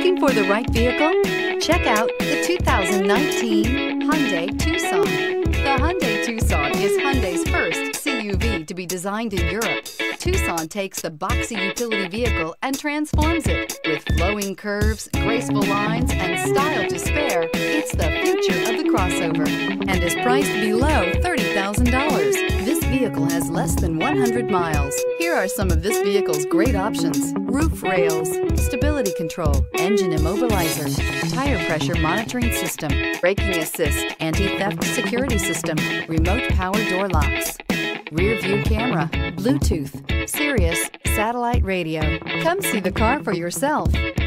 Looking for the right vehicle? Check out the 2019 Hyundai Tucson. The Hyundai Tucson is Hyundai's first CUV to be designed in Europe. Tucson takes the boxy utility vehicle and transforms it. With flowing curves, graceful lines, and style to spare, it's the future of the crossover and is priced below $30,000. This vehicle has less than 100 miles. Here are some of this vehicle's great options: roof rails, stability control, engine immobilizer, tire pressure monitoring system, braking assist, anti-theft security system, remote power door locks, rear view camera, Bluetooth, Sirius, satellite radio. Come see the car for yourself.